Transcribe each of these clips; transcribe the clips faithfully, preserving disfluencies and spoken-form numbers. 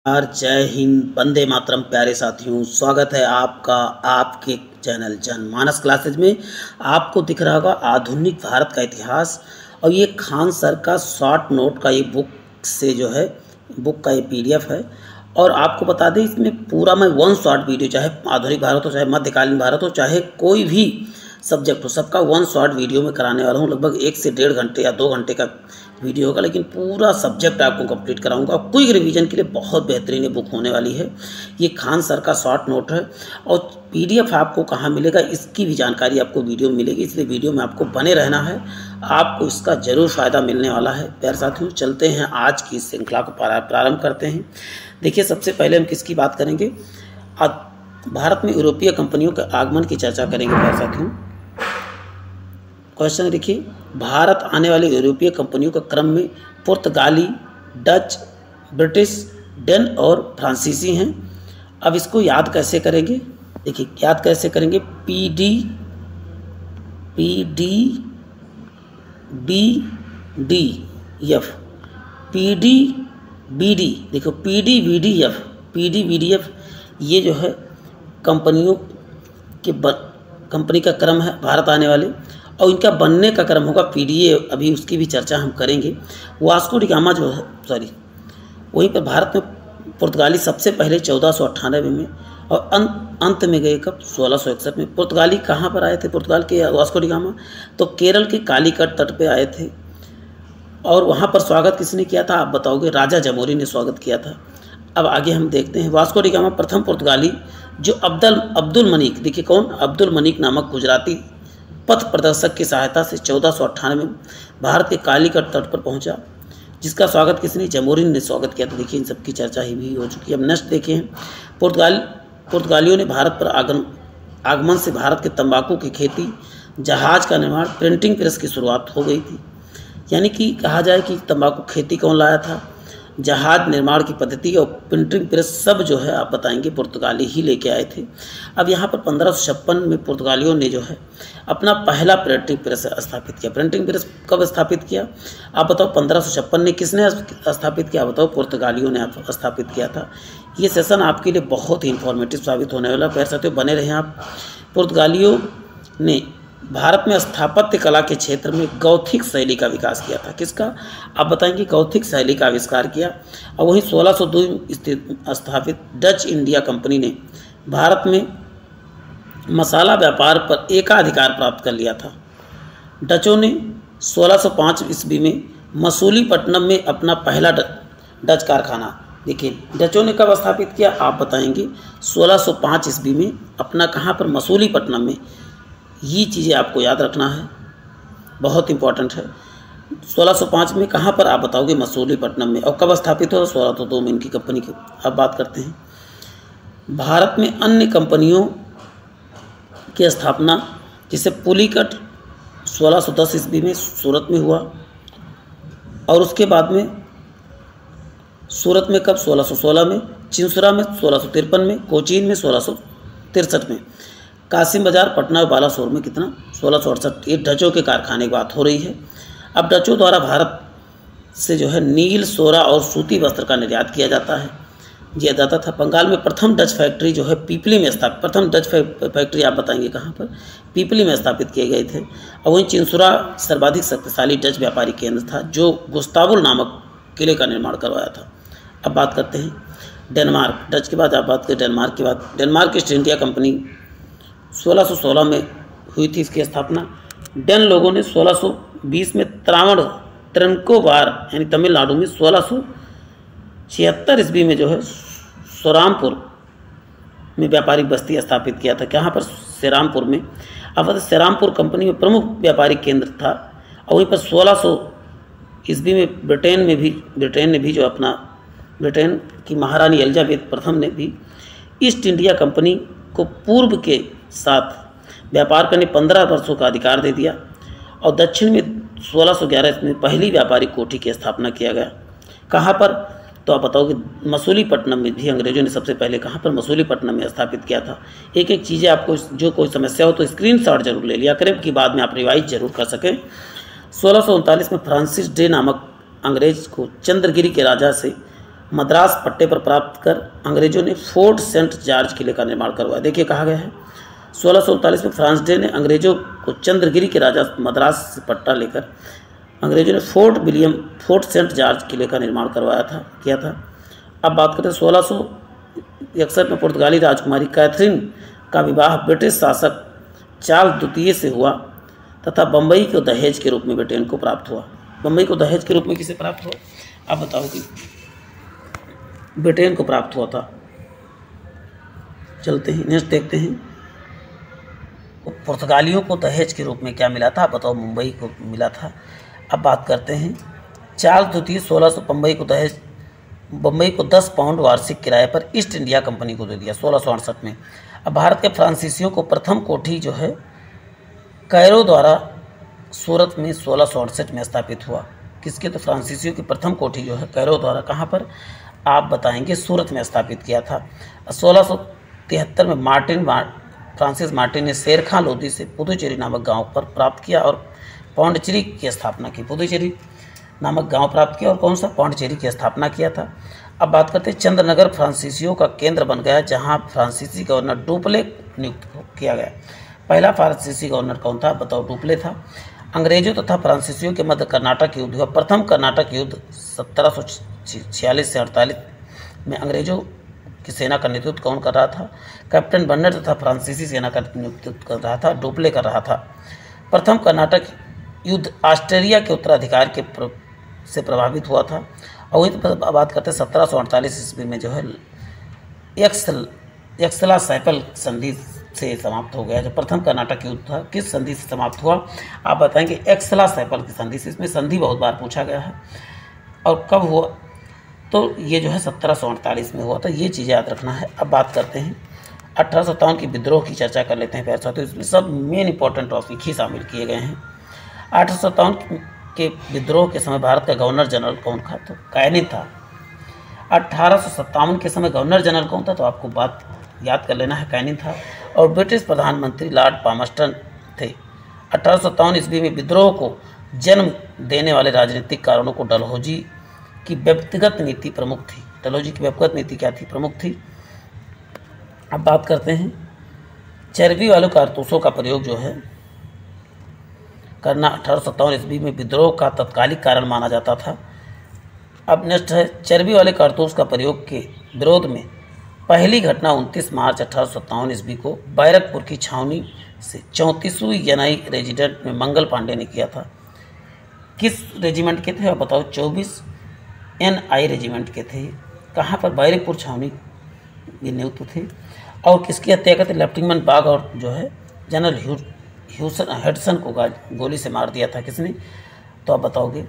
यार जय हिंद, वंदे मातरम। प्यारे साथियों, स्वागत है आपका आपके चैनल जनमानस क्लासेज में। आपको दिख रहा होगा आधुनिक भारत का इतिहास, और ये खान सर का शॉर्ट नोट का ये बुक से जो है बुक का ये पीडीएफ है। और आपको बता दें, इसमें पूरा मैं वन शॉर्ट वीडियो, चाहे आधुनिक भारत हो, चाहे मध्यकालीन भारत हो, चाहे कोई भी सब्जेक्ट हो, सबका वन शॉर्ट वीडियो में कराने वाला हूँ। लगभग एक से डेढ़ घंटे या दो घंटे का वीडियो होगा, लेकिन पूरा सब्जेक्ट आपको कंप्लीट कराऊंगा। क्विक रिवीजन के लिए बहुत बेहतरीन ये बुक होने वाली है। ये खान सर का शॉर्ट नोट है, और पीडीएफ आपको कहाँ मिलेगा इसकी भी जानकारी आपको वीडियो में मिलेगी, इसलिए वीडियो में आपको बने रहना है। आपको इसका ज़रूर फ़ायदा मिलने वाला है। प्यारे साथियों, चलते हैं आज की श्रृंखला को प्रारंभ करते हैं। देखिए, सबसे पहले हम किसकी बात करेंगे? आज भारत में यूरोपीय कंपनियों के आगमन की चर्चा करेंगे। प्यारे साथियों, क्वेश्चन देखिए, भारत आने वाली यूरोपीय कंपनियों के क्रम में पुर्तगाली, डच, ब्रिटिश, डेन और फ्रांसीसी हैं। अब इसको याद कैसे करेंगे? देखिए, याद कैसे करेंगे? P D P D B D F P D B D देखो, P D B D F P D B D F ये जो है कंपनियों के कंपनी का क्रम है भारत आने वाले, और इनका बनने का क्रम होगा पीडीए। अभी उसकी भी चर्चा हम करेंगे। वास्को डी गामा जो है, सॉरी वहीं पर भारत में पुर्तगाली सबसे पहले चौदह सौ अट्ठानवे में, और अंत अंत में गए कब? सोलह सौ इकसठ में। पुर्तगाली कहाँ पर आए थे? पुर्तगाल के वास्को डी गामा तो केरल के कालीकट तट पे आए थे, और वहाँ पर स्वागत किसने किया था आप बताओगे? राजा जमोरी ने स्वागत किया था। अब आगे हम देखते हैं। वास्को डी गामा प्रथम पुर्तगाली जो अब्दुल अब्दुल मनीक, देखिए कौन? अब्दुल मनीक नामक गुजराती पथ प्रदर्शक की सहायता से चौदह सौ अट्ठानवे में भारत के कालीकट तट पर पहुंचा, जिसका स्वागत किसने? जमोरिन ने स्वागत किया था। देखिए, इन सब की चर्चा ही भी हो चुकी है। अब नेक्स्ट देखें, पुर्तगाल पुर्तगालियों ने भारत पर आगमन आगमन से भारत के तंबाकू की खेती, जहाज का निर्माण, प्रिंटिंग प्रेस की शुरुआत हो गई थी। यानी कि कहा जाए कि तंबाकू खेती कौन लाया था? जहाज निर्माण की पद्धति और प्रिंटिंग प्रेस सब जो है आप बताएंगे पुर्तगाली ही लेके आए थे। अब यहाँ पर पंद्रह सौ छप्पन में पुर्तगालियों ने जो है अपना पहला प्रिंटिंग प्रेस स्थापित किया। प्रिंटिंग प्रेस कब स्थापित किया आप बताओ? पंद्रह सौ छप्पन में किसने स्थापित किया बताओ? पुर्तगालियों ने स्थापित किया था। ये सेशन आपके लिए बहुत ही इंफॉर्मेटिव साबित होने वाला। प्यारे साथियों, बने रहें आप। पुर्तगालियों ने भारत में स्थापत्य कला के क्षेत्र में गौथिक शैली का विकास किया था। किसका आप बताएंगे? गौथिक शैली का आविष्कार किया। और वहीं सोलह सौ दो स्थित स्थापित डच इंडिया कंपनी ने भारत में मसाला व्यापार पर एकाधिकार प्राप्त कर लिया था। डचों ने सोलह सौ पाँच ईस्वी में मसूलीपट्टनम में अपना पहला डच कारखाना, देखिए डचों ने कब स्थापित किया आप बताएंगे? सोलह सौ पाँच ईस्वी में अपना, कहाँ पर? मसूलीपट्टनम में। ये चीज़ें आपको याद रखना है, बहुत इंपॉर्टेंट है। सोलह सौ पाँच में कहाँ पर आप बताओगे? मसूलीपट्टनम में। और कब स्थापित हो? सोलह सौ दो में इनकी कंपनी की अब बात करते हैं। भारत में अन्य कंपनियों की स्थापना, जैसे पुलिकट सोलह सौ दस ईस्वी में सूरत में हुआ, और उसके बाद में सूरत में कब? सोलह सौ सोलह में। चिंसुरा में सोलह सौ तिरपन में। कोचीन में सोलह सौ तिरसठ में। कासिम बाजार पटना और बालासोर में कितना? सोलह सौ अड़सठ। ये डचों के कारखाने की बात हो रही है। अब डचों द्वारा भारत से जो है नील, सोरा और सूती वस्त्र का निर्यात किया जाता है किया जाता था। बंगाल में प्रथम डच फैक्ट्री जो है पीपली में स्थापित, प्रथम डच फैक्ट्री आप बताएंगे कहाँ पर? पीपली में स्थापित किए गए थे। और वहीं चिंसुरा सर्वाधिक शक्तिशाली डच व्यापारी केंद्र था, जो गुस्तावुल नामक किले का निर्माण करवाया था। अब बात करते हैं डेनमार्क। डच के बाद आप बात करें डेनमार्क की बात। डेनमार्क ईस्ट इंडिया कंपनी सोलह सौ सोलह में हुई थी इसकी स्थापना। डेन लोगों ने सोलह सौ बीस में त्रावण त्रनकोबार यानी तमिलनाडु में, सोलह सौ छिहत्तर ईस्वी में जो है सोरामपुर में व्यापारिक बस्ती स्थापित किया था। कहाँ पर? सेरामपुर में। अब सेरामपुर कंपनी में प्रमुख व्यापारिक केंद्र था। और वहीं पर सोलह सौ ईस्वी में ब्रिटेन में भी ब्रिटेन ने भी जो अपना ब्रिटेन की महारानी एलिजाबेथ प्रथम ने भी ईस्ट इंडिया कंपनी को पूर्व के साथ व्यापार करने पंद्रह वर्षों का अधिकार दे दिया। और दक्षिण में सोलह सौ ग्यारह में पहली व्यापारिक कोठी की स्थापना किया गया। कहाँ पर? तो आप बताओगे मसूलीपट्टनम में भी अंग्रेजों ने सबसे पहले, कहाँ पर? मसूलीपट्टनम में स्थापित किया था। एक एक चीज़ें आपको, जो कोई समस्या हो तो स्क्रीनशॉट जरूर ले लिया करें कि बाद में आप रिवाइज जरूर कर सकें। सोलह सौ उनतालीस में फ्रांसिस डे नामक अंग्रेज को चंद्रगिरी के राजा से मद्रास पट्टे पर प्राप्त कर अंग्रेजों ने फोर्ट सेंट जॉर्ज किले का निर्माण करवाया। देखिए कहा गया है सोलह सौ उनतालीस में फ्रांस डे ने अंग्रेजों को चंद्रगिरी के राजा मद्रास से पट्टा लेकर अंग्रेजों ने Fort William Fort Saint George किले का निर्माण करवाया था किया था। अब बात करते हैं सोलह सौ इकसठ में पुर्तगाली राजकुमारी कैथरीन का विवाह ब्रिटिश शासक चार्ल्स द्वितीय से हुआ तथा बम्बई को दहेज के रूप में ब्रिटेन को प्राप्त हुआ। बम्बई को दहेज के रूप में किसे प्राप्त हुआ? आप बताओ कि ब्रिटेन को प्राप्त हुआ था। चलते हैं नेक्स्ट देखते हैं पुर्तगालियों को दहेज के रूप में क्या मिला था? आप बताओ। मुंबई को मिला था। अब बात करते हैं चार्ल्स द्वितीय सोलह सौ बम्बई को दहेज बम्बई को दस पाउंड वार्षिक किराए पर ईस्ट इंडिया कंपनी को दे दिया सोलह सौ अड़सठ में। अब भारत के फ्रांसीसियों को प्रथम कोठी जो है कैरो द्वारा सूरत में सोलह सौ अड़सठ में स्थापित हुआ। किसके? तो फ्रांसीसियों की प्रथम कोठी जो है कैरो द्वारा कहाँ पर? आप बताएंगे सूरत में स्थापित किया था। सोलह सौ तिहत्तर में मार्टिन फ्रांसिस मार्टिन ने शेरखां लोधी से पुदुचेरी नामक गांव पर प्राप्त किया और पौंडचेरी की स्थापना की। पुदुचेरी नामक गांव प्राप्त किया और कौन सा? पौंडचेरी की स्थापना किया था। अब बात करते हैं चंद्रनगर फ्रांसीसियों का केंद्र बन गया जहां फ्रांसीसी गवर्नर डुप्ले नियुक्त किया गया। पहला फ्रांसीसी गवर्नर कौन था? बताओ। डुप्ले था। अंग्रेजों तथा फ्रांसीसियों के मध्य कर्नाटक युद्ध हुआ। प्रथम कर्नाटक युद्ध सत्रह सौ छियालीस से अड़तालीस में अंग्रेजों की सेना का नेतृत्व कौन कर रहा था? कैप्टन बर्नर तथा फ्रांसीसी सेना का नेतृत्व कर रहा था डुप्ले कर रहा था। प्रथम कर्नाटक युद्ध ऑस्ट्रेलिया के उत्तराधिकार के प्र, से प्रभावित हुआ था। और वहीं पर बात करते हैं सत्रह सौ अड़तालीस ईस्वी में जो है एक्सल एक्सला सैपल संधि से समाप्त हो गया। जो प्रथम कर्नाटक युद्ध था किस संधि से समाप्त हुआ? आप बताएंगे एक्सला सैपल की संधि से। इसमें संधि बहुत बार पूछा गया है। और कब हुआ? तो ये जो है सत्रह सौ अड़तालीस में हुआ था। ये चीज़ याद रखना है। अब बात करते हैं अठारह सौ सत्तावन की विद्रोह की चर्चा कर लेते हैं प्यारे साथियों। इसमें सब मेन इंपॉर्टेंट टॉपिक ही शामिल किए गए हैं। अठारह सौ सत्तावन के विद्रोह के समय भारत का गवर्नर जनरल कौन था? तो कैनिंग था। अठारह सौ सत्तावन के समय गवर्नर जनरल कौन था? तो आपको बात याद कर लेना है, कैनिंग था। और ब्रिटिश प्रधानमंत्री लॉर्ड पामस्टन थे। अठारह सौ सत्तावन ईस्वी में विद्रोह को जन्म देने वाले राजनीतिक कारणों को डलहौजी की व्यक्तिगत नीति प्रमुख थी। डलहौजी की व्यक्तिगत नीति क्या थी? प्रमुख थी। अब बात करते हैं चर्बी वाले कारतूसों का प्रयोग जो है करना अठारह सौ सत्तावन ईस्वी में विद्रोह का तत्कालिक कारण माना जाता था। अब नेक्स्ट है चर्बी वाले कारतूस का प्रयोग के विरोध में पहली घटना उनतीस मार्च अठारह सौ सत्तावन ईस्वी को बैरकपुर की छावनी से चौंतीसवीं एनआई रेजिडेंट में मंगल पांडे ने किया था। किस रेजिमेंट के थे? आप बताओ। चौबीस एनआई रेजिमेंट के थे। कहाँ पर? बैरकपुर छावनी ये नियुक्त थे। और किसकी हत्या करते? लेफ्टिनेंट बाग और जो है जनरल ह्यूसन हेडसन को गोली से मार दिया था। किसने? तो आप बताओगे।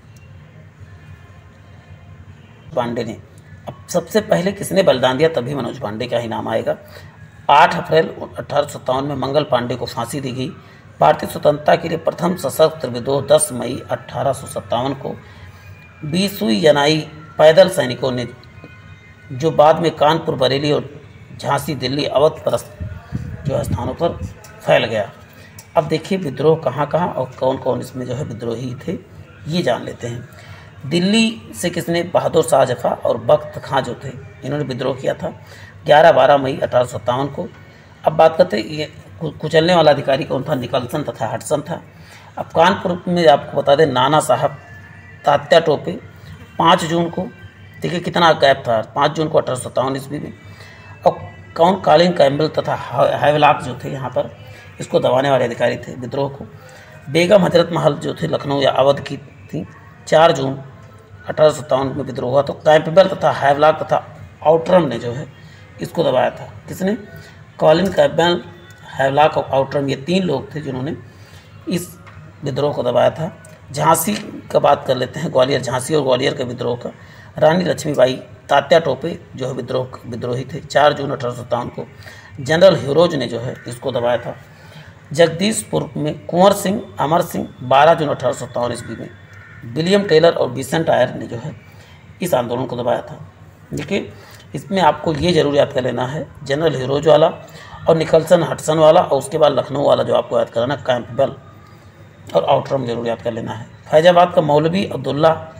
पांडे ने। अब सबसे पहले किसने बलिदान दिया? तभी मनोज पांडे का ही नाम आएगा। आठ अप्रैल अठारह सौ सत्तावन में मंगल पांडे को फांसी दी गई। भारतीय स्वतंत्रता के लिए प्रथम सशस्त्र विद्रोह दस मई अठारह सौ सत्तावन को बीसवीं एनआई पैदल सैनिकों ने, जो बाद में कानपुर, बरेली और झांसी, दिल्ली, अवध पर जो स्थानों पर फैल गया। अब देखिए विद्रोह कहाँ कहाँ और कौन कौन इसमें जो है विद्रोही थे, ये जान लेते हैं। दिल्ली से किसने? बहादुर शाह जफा और बख्त खां जो थे, इन्होंने विद्रोह किया था ग्यारह बारह मई अठारह सौ सत्तावन को। अब बात करते हैं ये कुचलने वाला अधिकारी कौन था? निकलसन तथा हडसन था। अब कानपुर में आपको बता दें नाना साहब तात्या टोपे पाँच जून को, देखिए कितना गैप था, पाँच जून को अठारह सौ सत्तावन ईस्वी में। और कौन? कॉलिन कैम्बल तथा हैवलॉक जो थे यहाँ पर, इसको दबाने वाले अधिकारी थे विद्रोह को। बेगम हजरत महल जो थे लखनऊ या अवध की थी, चार जून अठारह सौ सत्तावन में विद्रोह हुआ। तो कैम्पबेल तथा हैवलॉक तथा आउटरम ने जो है इसको दबाया था। किसने? कॉलिन कैम्पबेल, हैवलॉक और आउटरम, ये तीन लोग थे जिन्होंने इस विद्रोह को दबाया था। झांसी का बात कर लेते हैं। ग्वालियर, झांसी और ग्वालियर के विद्रोह का रानी लक्ष्मीबाई, तात्या टोपे जो है विद्रोह विद्रोही थे। चार जून अठारह सौ सत्तावन को जनरल ह्यूरोज ने जो है इसको दबाया था। जगदीशपुर में कुंवर सिंह, अमर सिंह, बारह जून अठारह सौ सत्तावन ईस्वी में विलियम टेलर और विसेंट आयर ने जो है इस आंदोलन को दबाया था। देखिए इसमें आपको ये जरूर याद कर लेना है, जनरल ह्यूरोज वाला और निकलसन हडसन वाला, और उसके बाद लखनऊ वाला जो आपको याद कराना कैंपबेल और आउटरम जरूर याद कर लेना है। फैजाबाद का मौलवी अब्दुल्ला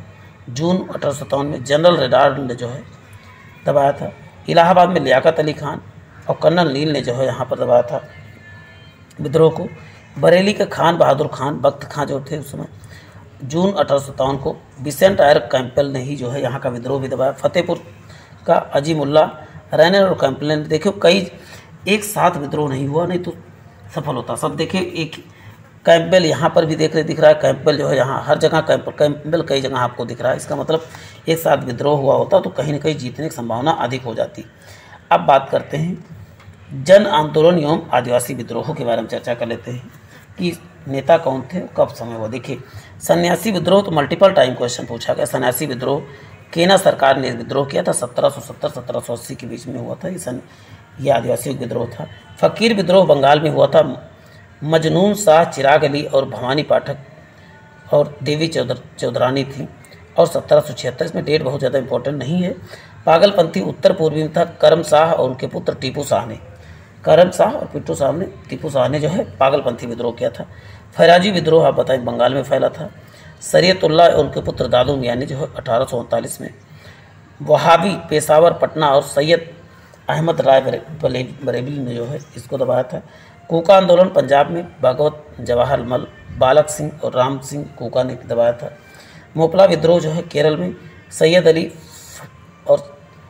जून अठारह सौ सत्तावन में जनरल रेडार ने जो है दबाया था। इलाहाबाद में लियाकत अली खान और कर्नल नील ने जो है यहाँ पर दबाया था विद्रोह को। बरेली के खान बहादुर खान बख्त खां जो थे उस समय जून अठारह सौ सत्तावन को विसेंट आयर कैंपबेल ने ही जो है यहाँ का विद्रोह भी दबाया। फतेहपुर का अजीमुल्ला रैनर और कैंपबेल ने, देखियो कई एक साथ विद्रोह नहीं हुआ, नहीं तो सफल होता। सब देखिए एक कैंपबेल यहाँ पर भी देख रहे दिख रहा है, कैंपबेल जो है यहाँ हर जगह कैंपबेल कैंपबेल कई जगह आपको दिख रहा है। इसका मतलब एक साथ विद्रोह हुआ होता तो कहीं ना कहीं जीतने की संभावना अधिक हो जाती। अब बात करते हैं जन आंदोलन एवं आदिवासी विद्रोहों के बारे में चर्चा कर लेते हैं कि नेता कौन थे, कब समय हुआ। देखिए सन्यासी विद्रोह तो मल्टीपल टाइम क्वेश्चन पूछा गया। सन्यासी विद्रोह केना सरकार ने विद्रोह किया था, सत्रह सौ सत्तर सत्रह सौ अस्सी के बीच में हुआ था। ये सन ये आदिवासी विद्रोह था। फ़कीर विद्रोह बंगाल में हुआ था। मजनून शाह, चिराग अली और भवानी पाठक और देवी चौधर चौधरानी थी और सत्रह सौ छिहत्तर, इसमें डेट बहुत ज़्यादा इंपॉर्टेंट नहीं है। पागलपंथी उत्तर पूर्वी में था। करम शाह और उनके पुत्र टीपू शाह ने करम शाह और पिट्टू शाह ने टीपू शाह ने जो है पागलपंथी विद्रोह किया था। फैराजी विद्रोह आप बताएं बंगाल में फैला था। शरीयतुल्लाह और उनके पुत्र दादू मियाँ ने जो है अठारह सौ उनतालीस में। वहाबी पेशावर, पटना और सैयद अहमद राय बरेली ने जो है इसको दबाया था। कूका आंदोलन पंजाब में भगवत जवाहरलाल, बालक सिंह और राम सिंह कूका ने दबाया था। मोपला विद्रोह जो है केरल में सैयद अली और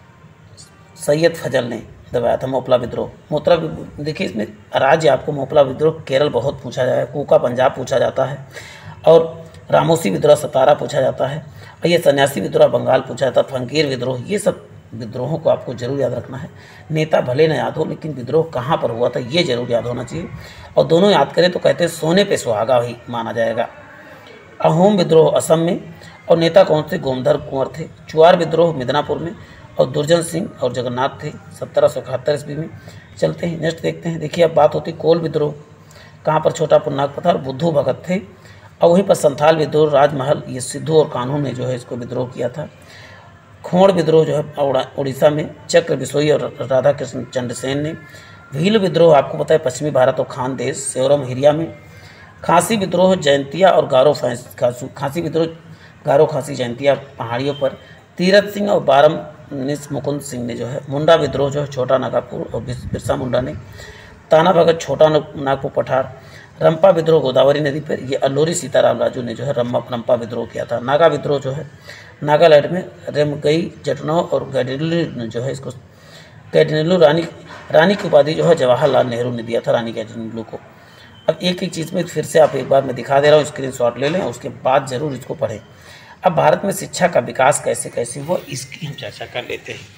सैयद फजल ने दबाया था। मोपला विद्रोह मोपला देखिए इसमें राज्य आपको मोपला विद्रोह केरल बहुत पूछा जाए, कूका पंजाब पूछा जाता है और रामोसी विद्रोह सतारा पूछा जाता है और ये सन्यासी विद्रोह बंगाल पूछा जाता है। फंकीर विद्रोह, ये सब विद्रोहों को आपको जरूर याद रखना है। नेता भले न याद हो लेकिन विद्रोह कहाँ पर हुआ था ये जरूर याद होना चाहिए। और दोनों याद करें तो कहते हैं सोने पे सुहागा ही माना जाएगा। अहोम विद्रोह असम में और नेता कौन थे, गोमधर कुंवर थे। चुआर विद्रोह मिदनापुर में और दुर्जन सिंह और जगन्नाथ थे। सत्रह सौ इकहत्तर ईस्वी में। चलते हैं नेक्स्ट देखते हैं। देखिए अब बात होती कोल विद्रोह, कहाँ पर, छोटापुर नागपुर था और बुद्धू भगत थे। और वहीं पर संथाल विद्रोह राजमहल, ये सिद्धू और कान्हू ने जो है इसको विद्रोह किया था। खोड़ विद्रोह जो है उड़ीसा में चक्र बिसोई और राधा कृष्ण चंद्रसेन ने। भील विद्रोह आपको पता है पश्चिमी भारत और खान देश सेवरम हिरिया में। खांसी विद्रोह जयंतिया और गारो खांसी विद्रोह गारो खांसी जयंतिया पहाड़ियों पर। तीरथ सिंह और बारम निस मुकुंद सिंह ने जो है। मुंडा विद्रोह जो है छोटा नागपुर और बिरसा मुंडा ने। ताना भगत छोटा नागपुर पठार। रंपा विद्रोह गोदावरी नदी पर, ये अल्लूरी सीताराम राजू ने जो है रम्मा रंपा विद्रोह किया था। नागा विद्रोह जो है नागालैंड में रेमगई जटनौ और गैडिनलू ने जो है इसको गैडिनलू रानी रानी की उपाधि जो है जवाहरलाल नेहरू ने दिया था रानी गैडिनलू को। अब एक एक चीज़ में फिर से आप एक बार मैं दिखा दे रहा हूँ, स्क्रीनशॉट ले लें उसके बाद ज़रूर इसको पढ़ें। अब भारत में शिक्षा का विकास कैसे कैसे हुआ इसकी हम चर्चा कर लेते हैं।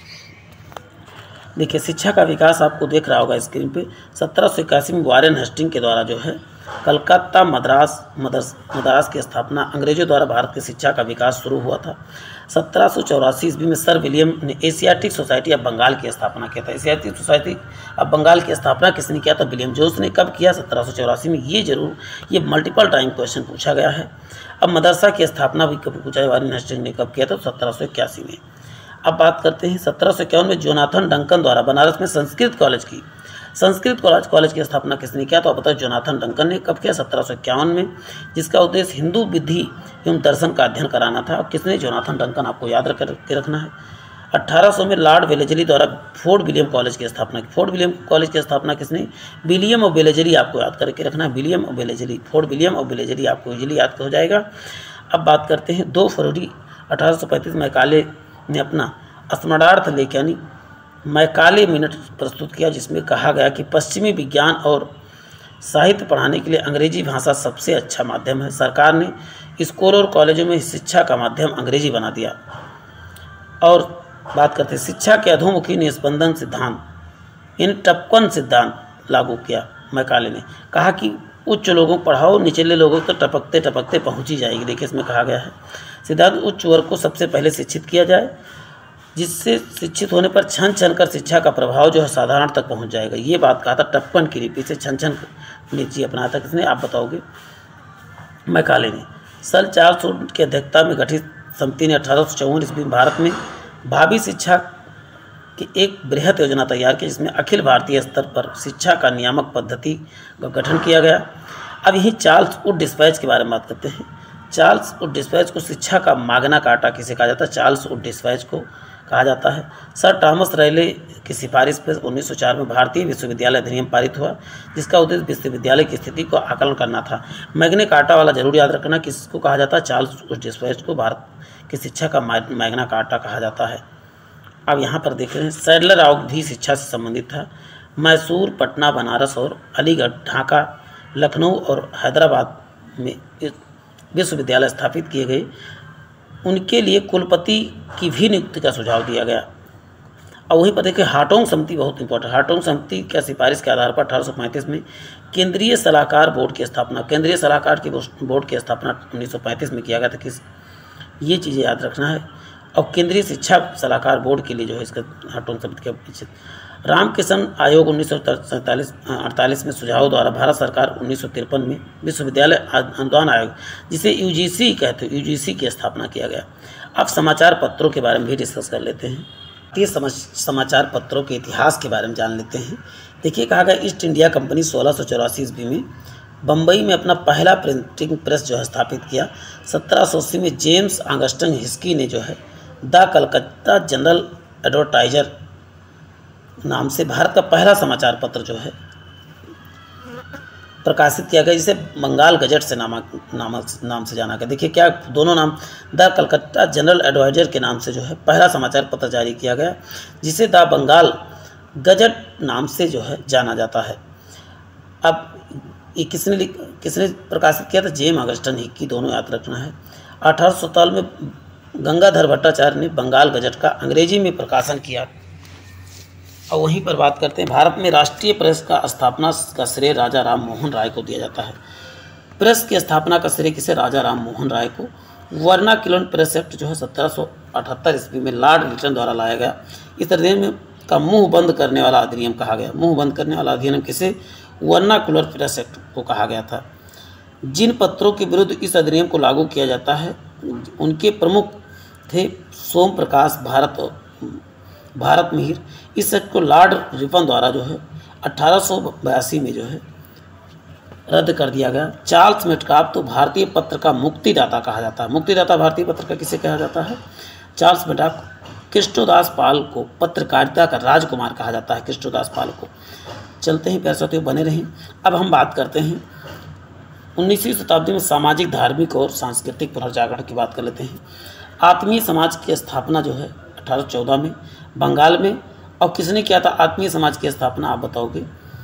देखिए शिक्षा का विकास आपको देख रहा होगा स्क्रीन पे। सत्रह सौ इक्यासी में वारेन हेस्टिंग के द्वारा जो है कलकत्ता मद्रास मदरस मद्रास की स्थापना, अंग्रेजों द्वारा भारत की शिक्षा का विकास शुरू हुआ था। सत्रह सौ चौरासी ईस्वी में सर विलियम ने एशियाटिक सोसाइटी ऑफ बंगाल की स्थापना किया था। एशियाटिक सोसाइटी ऑफ बंगाल की स्थापना किसने किया था, विलियम जोन्स ने। कब किया, सत्रह सौ चौरासी में। ये जरूर ये मल्टीपल टाइम क्वेश्चन पूछा गया है। अब मदरसा की स्थापना भी कब पूछा है, वारेन हेस्टिंग ने कब किया था, सत्रह सौ इक्यासी में। अब बात करते हैं सत्रह सौ इक्यावन में जोनाथन डंकन द्वारा बनारस में संस्कृत कॉलेज की संस्कृत कॉलेज कॉलेज की स्थापना किसने किया, तो आप बताओ जोनाथन डंकन ने। कब किया, सत्रह सौ इक्यावन में, जिसका उद्देश्य हिंदू विधि एवं दर्शन का अध्ययन कराना था। और किसने, जोनाथन डंकन, आपको याद रख के रखना है। अठारह सौ में लॉर्ड वेलेजली द्वारा फोर्ट विलियम कॉलेज की स्थापना की। फोर्ट विलियम कॉलेज की स्थापना किसने, विलियम और वेलेजली, आपको याद करके रखना है, विलियम और वेलेजली। फोर्ट विलियम और वेलेजली आपको इजीली याद हो जाएगा। अब बात करते हैं दो फरवरी अठारह सौ पैंतीस में मैकाले ने अपना स्मरणार्थ लेख यानी मैकाले मिनट प्रस्तुत किया, जिसमें कहा गया कि पश्चिमी विज्ञान और साहित्य पढ़ाने के लिए अंग्रेजी भाषा सबसे अच्छा माध्यम है। सरकार ने स्कूलों और कॉलेजों में शिक्षा का माध्यम अंग्रेजी बना दिया। और बात करते हैं शिक्षा के अधोमुखी निस्पंदन सिद्धांत इन टपकन सिद्धांत लागू किया। मैकाले ने कहा कि उच्च लोगों को पढ़ाओ, निचले लोगों तक टपकते टपकते पहुँची जाएगी। देखिए इसमें कहा गया है सिद्धांत उच्च वर्ग को सबसे पहले शिक्षित किया जाए, जिससे शिक्षित होने पर छन छन कर शिक्षा का प्रभाव जो है साधारण तक पहुंच जाएगा। ये बात कहा था टप्पन की लिपि से छन छन नीति अपनाया था। किसने, आप बताओगे, मैकाले ने। सन चार सौ की अध्यक्षता में गठित समिति ने अठारह सौ चौवन ईस्वी में भारत में भावी शिक्षा की एक बृहद योजना तैयार की, जिसमें अखिल भारतीय स्तर पर शिक्षा का नियामक पद्धति का गठन किया गया। अब यही चार्ल्स वुड डिस्पैच के बारे में बात करते हैं। चार्ल्स वुड डिस्पैच को शिक्षा का मागना कार्टा किसे कहा जाता है? चार्ल्स वुड डिस्पैच को कहा जाता है। सर थॉमस रेले की सिफारिश पर उन्नीस सौ चार में भारतीय विश्वविद्यालय अधिनियम पारित हुआ, जिसका उद्देश्य विश्वविद्यालय की स्थिति को आकलन करना था। मैग्ना कार्टा वाला जरूर याद रखना, किसको कहा जाता है? चार्ल्स वुड डिस्पैच को भारत की शिक्षा का मैग्ना कार्टा कहा जाता है। अब यहाँ पर देख रहे हैं सैडलर आयोग भी शिक्षा से संबंधित था। मैसूर, पटना, बनारस और अलीगढ़, ढाका, लखनऊ और हैदराबाद में विश्वविद्यालय स्थापित किए गए। उनके लिए कुलपति की भी नियुक्ति का सुझाव दिया गया। और वहीं पर देखिए हार्टोंग समिति बहुत इंपॉर्टेंट। हार्टोंग समिति की सिफारिश के आधार पर अठारह सौ पैंतीस में केंद्रीय सलाहकार बोर्ड की स्थापना केंद्रीय सलाहकार की बोर्ड की स्थापना उन्नीस सौ पैंतीस में किया गया था। किस ये चीज़ें याद रखना है। और केंद्रीय शिक्षा सलाहकार बोर्ड के लिए जो है इसका हार्टोंग समिति के पीछे रामकिशन आयोग उन्नीस सौ सैंतालीस अड़तालीस में सुझाव द्वारा भारत सरकार उन्नीस सौ तिरपन में विश्वविद्यालय अनुदान आयोग, जिसे यूजीसी कहते हैं, यूजीसी की स्थापना किया गया। अब समाचार पत्रों के बारे में भी डिस्कस कर लेते हैं। ये समाचार पत्रों के इतिहास के बारे में जान लेते हैं। देखिए कहा गया ईस्ट इंडिया कंपनी सोलह सौ चौरासी ईस्वी में बम्बई में अपना पहला प्रिंटिंग प्रेस जो है स्थापित किया। सत्रह सौ अस्सी में जेम्स ऑगस्टन हिस्की ने जो है द कलकत्ता जनरल एडवर्टाइजर नाम से भारत का पहला समाचार पत्र जो है प्रकाशित किया गया, जिसे बंगाल गजट से नामक नामक नाम से जाना गया। देखिए क्या दोनों नाम, द कलकत्ता जनरल एडवाइजर के नाम से जो है पहला समाचार पत्र जारी किया गया, जिसे द बंगाल गजट नाम से जो है जाना जाता है। अब ये किसने किसने प्रकाशित किया था? जेम ऑगस्टन हिक्की, दोनों याद रखना है। अठारह सौ सत्तावन में गंगाधर भट्टाचार्य ने बंगाल गजट का अंग्रेजी में प्रकाशन किया। और वहीं पर बात करते हैं भारत में राष्ट्रीय प्रेस का स्थापना का श्रेय राजा राम मोहन राय को दिया जाता है। प्रेस की स्थापना का श्रेय किसे? राजा राम मोहन राय को। वर्नाक्युलर प्रेस एक्ट जो है सत्रह सौ अठहत्तर ईस्वी में लॉर्ड लिटन द्वारा लाया गया। इस अधिनियम का मुंह बंद करने वाला अधिनियम कहा गया। मुंह बंद करने वाला अधिनियम किसे? वर्नाक्युलर प्रेस एक्ट को कहा गया था। जिन पत्रों के विरुद्ध इस अधिनियम को लागू किया जाता है उनके प्रमुख थे सोम प्रकाश, भारत भारत मिहिर। इस एक्ट को लॉर्ड रिपन द्वारा जो है अठारह सौ बयासी में जो है रद्द कर दिया गया। चार्ल्स मेटकाफ तो भारतीय पत्र का मुक्तिदाता कहा जाता है। मुक्तिदाता भारतीय पत्र का किसे कहा जाता है? Charles Metcalfe. कृष्णदास पाल को पत्रकारिता का राजकुमार कहा जाता है, कृष्णदास पाल को। चलते हैं प्यारे साथियों, बने रहें। अब हम बात करते हैं उन्नीसवीं शताब्दी में सामाजिक, धार्मिक और सांस्कृतिक पुनर्जागरण की बात कर लेते हैं। आत्मीय समाज की स्थापना जो है अठारह सौ चौदह में बंगाल में। और किसने किया था आत्मीय समाज की स्थापना? आप बताओगे?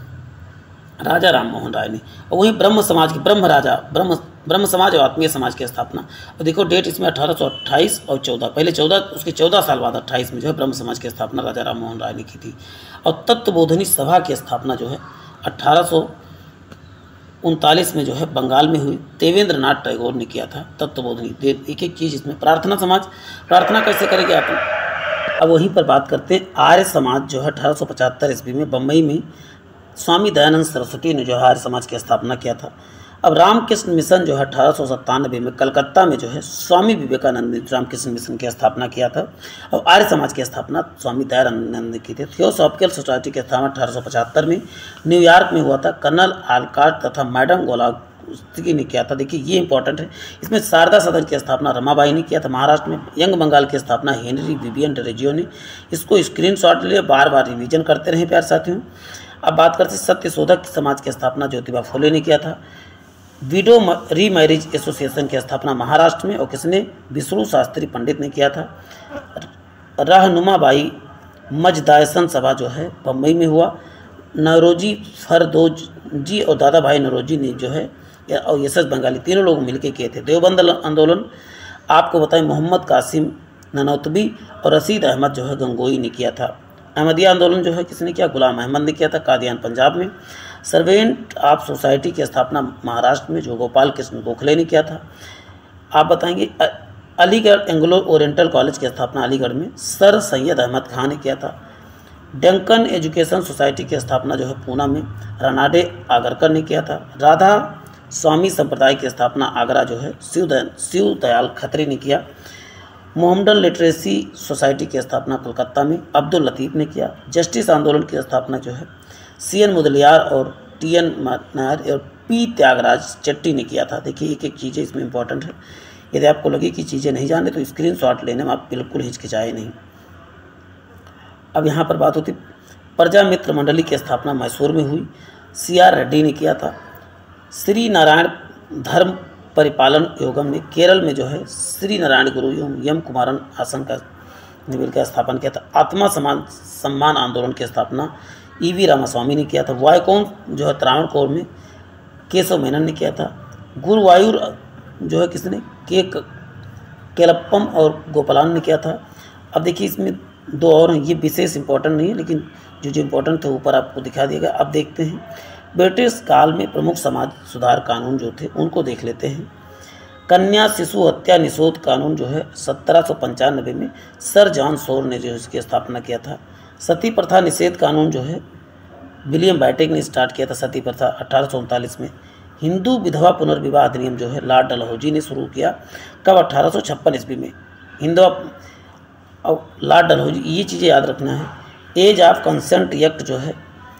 राजा राम मोहन राय ने। और वहीं ब्रह्म समाज की ब्रह्म राजा ब्रह्म ब्रह्म समाज और आत्मीय समाज की स्थापना। और देखो डेट इसमें अठारह सौ अट्ठाईस और चौदह, पहले चौदह उसके चौदह साल बाद अट्ठाईस में जो है ब्रह्म समाज की स्थापना राजा राम मोहन राय ने की थी। और तत्वबोधिनी सभा की स्थापना जो है अट्ठारह सौ उनतालीस में जो है बंगाल में हुई। देवेंद्र नाथ टैगोर ने किया था तत्वबोधिनी। एक एक चीज़ इसमें। प्रार्थना समाज, प्रार्थना कैसे करेंगे आप? अब वहीं पर बात करते हैं आर्य समाज जो है अठारह सौ पचहत्तर ईस्वी में बम्बई में स्वामी दयानंद सरस्वती ने जो है आर्य समाज की स्थापना किया था। अब रामकृष्ण मिशन जो है अठारह सौ सत्तानवे में कलकत्ता में जो है स्वामी विवेकानंद ने रामकृष्ण मिशन की स्थापना किया था। और आर्य समाज की स्थापना स्वामी दयानंद ने की थी। थियोसॉफिकल सोसाइटी की स्थापना अठारह सौ पचहत्तर में न्यूयॉर्क में हुआ था। कर्नल आलकाट तथा मैडम गोलास्की ने किया था। देखिए ये इंपॉर्टेंट है। इसमें शारदा सदन की स्थापना रमाबाई ने किया था। महाराष्ट्र में यंग बंगाल की स्थापना हेनरी विवियन डेरेजियो ने। इसको स्क्रीनशॉट ले, बार बार रिवीजन करते रहे प्यारे साथियों। अब बात करते हैं सत्यशोधक समाज की स्थापना ज्योतिबा फुले ने किया था। विडो री मैरिज एसोसिएशन की स्थापना महाराष्ट्र में और किसने? विष्णु शास्त्री पंडित ने किया था। रहनुमाबाई मजदायसन सभा जो है बम्बई में हुआ। नरोजी फरदोजी और दादा भाई नरोजी ने जो है और यश बंगाली तीनों लोग मिलकर किए थे। देवबंद आंदोलन आपको बताएं मोहम्मद कासिम ननौतबी और रशीद अहमद जो है गंगोई ने किया था। अहमदिया आंदोलन जो है किसने किया? गुलाम अहमद ने किया था, कादियान पंजाब में। सर्वेंट ऑफ सोसाइटी की स्थापना महाराष्ट्र में जो गोपाल कृष्ण गोखले ने किया था। आप बताएंगे अलीगढ़ एंग्लो ओरिएंटल कॉलेज की स्थापना अलीगढ़ में सर सैयद अहमद खान ने किया था। डंकन एजुकेशन सोसाइटी की स्थापना जो है पूना में रनाडे आगरकर ने किया था। राधा स्वामी संप्रदाय की स्थापना आगरा जो है शिव दयाल शिव दयाल खत्री ने किया। मोहम्मडन लिटरेसी सोसाइटी की स्थापना कोलकाता में अब्दुल लतीफ़ ने किया। जस्टिस आंदोलन की स्थापना जो है सी एन मुदलियार और टी एन नायर और पी त्यागराज चट्टी ने किया था। देखिए एक एक चीज़ें इसमें इंपॉर्टेंट है, यदि आपको लगे कि चीज़ें नहीं जाने तो स्क्रीनशॉट लेने में आप बिल्कुल हिचकिचाए नहीं। अब यहाँ पर बात होती प्रजा मित्र मंडली की स्थापना मैसूर में हुई, सी आर रेड्डी ने किया था। श्री नारायण धर्म परिपालन योगम ने केरल में जो है श्री नारायण गुरु यम कुमारन आसन का निविल का स्थापन किया था। आत्मा समान सम्मान आंदोलन की स्थापना ई वी रामास्वामी ने किया था। वायकोन जो है त्रावणकोर में केशव मेनन ने किया था। गुरुवायूर जो है किसने के केलप्पम और गोपालन ने किया था। अब देखिए इसमें दो और हैं, ये विशेष इंपॉर्टेंट नहीं है लेकिन जो जो इम्पोर्टेंट थे ऊपर आपको दिखा दिया गया। अब देखते हैं ब्रिटिश काल में प्रमुख समाज सुधार कानून जो थे उनको देख लेते हैं। कन्या शिशु हत्या निषोध कानून जो है सत्रह सौ पंचानबे में सर जॉन शोर ने जो है इसकी स्थापना किया था। सती प्रथा निषेध कानून जो है विलियम बैटिक ने स्टार्ट किया था सती प्रथा अठारह सौ उनतालीस में। हिंदू विधवा पुनर्विवाह अधिनियम जो है लॉर्ड डलहौजी ने शुरू किया, कब अठारह सौ छप्पन ईस्वी में। हिंदू और लॉर्ड डलहौजी, ये चीज़ें याद रखना है। एज ऑफ कंसेंट एक्ट जो है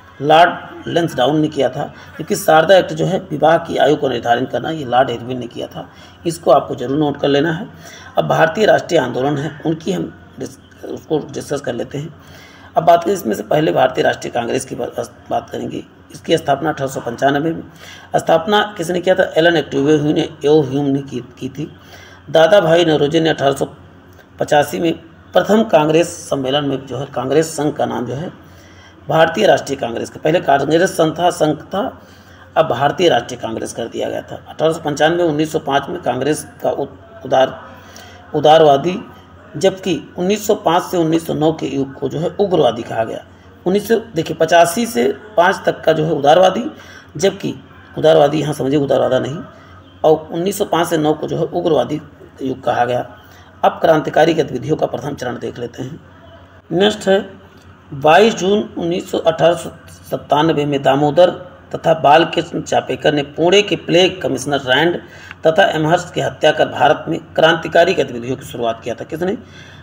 लॉर्ड लेंसडाउन ने किया था, क्योंकि शारदा एक्ट जो है विवाह की आयु को निर्धारित करना ये लॉर्ड इरविन ने किया था, इसको आपको जरूर नोट कर लेना है। अब भारतीय राष्ट्रीय आंदोलन है उनकी हम उसको डिस्कस कर लेते हैं। अब बात करें इसमें से पहले भारतीय राष्ट्रीय कांग्रेस की बात करेंगे। इसकी स्थापना अठारह सौ पंचानबे में स्थापना किसने किया था? एलन एक्टिवे ने एओ ह्यूम ने की, की थी। दादा भाई नौरोजी ने अठारह सौ पचासी में प्रथम कांग्रेस सम्मेलन में जो है कांग्रेस संघ का नाम जो है भारतीय राष्ट्रीय कांग्रेस का, पहले कांग्रेस संघ था संघ था अब भारतीय राष्ट्रीय कांग्रेस कर दिया गया था। अठारह सौ पंचानवे उन्नीस सौ पाँच में कांग्रेस का उदार उदारवादी, जबकि उन्नीस सौ पाँच से उन्नीस सौ नौ के युग को जो है उग्रवादी कहा गया। उन्नीस सौ देखिए पचासी से पाँच तक का जो है उदारवादी, जबकि उदारवादी यहाँ समझिए उदारवादा नहीं, और उन्नीस सौ पाँच से नौ को जो है उग्रवादी युग कहा गया। अब क्रांतिकारी गतिविधियों का प्रथम चरण देख लेते हैं। नेक्स्ट है बाईस जून उन्नीस सौ अठारह सौ सत्तानवे में दामोदर तथा बालकृष्ण चापेकर ने पुणे के प्लेग कमिश्नर रैंड तथा एमहर्स्ट की हत्या कर भारत में क्रांतिकारी गतिविधियों की शुरुआत किया था। किसने?